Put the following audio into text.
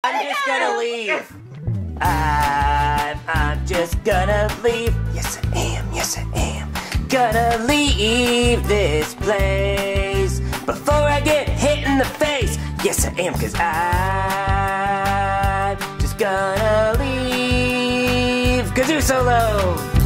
I'm just gonna leave. I'm just gonna leave. Yes, I am. Yes, I am. Gonna leave this place before I get hit in the face. Yes, I am, 'cause I'm just gonna leave. Kazoo Solo.